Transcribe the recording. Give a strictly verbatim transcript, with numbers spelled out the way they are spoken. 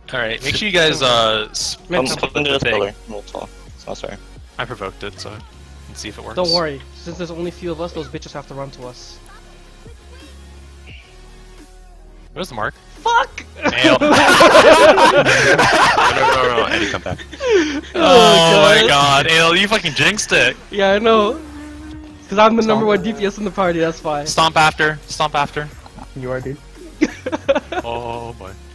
Alright, make sure you guys uh I'm split putting the this thing. color. So sorry. I provoked it, so let's see if it works. Don't worry, since there's only a few of us, those bitches have to run to us. Where's the mark? Fuck! Ale. no, no, no, no, Eddie, come back. Oh, oh my god, Ale, you fucking jinxed it. Yeah, I know. Cause I'm the number one D P S in the party, that's fine. Stomp after, stomp after. You are, dude. Oh boy.